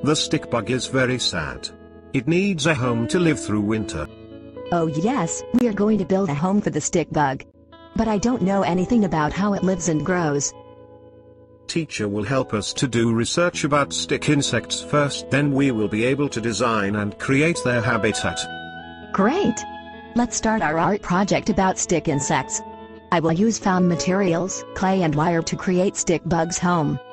The stick bug is very sad. It needs a home to live through winter. Oh yes, we are going to build a home for the stick bug. But I don't know anything about how it lives and grows. Teacher will help us to do research about stick insects first, then we will be able to design and create their habitat. Great! Let's start our art project about stick insects. I will use found materials, clay and wire to create stick bug's home.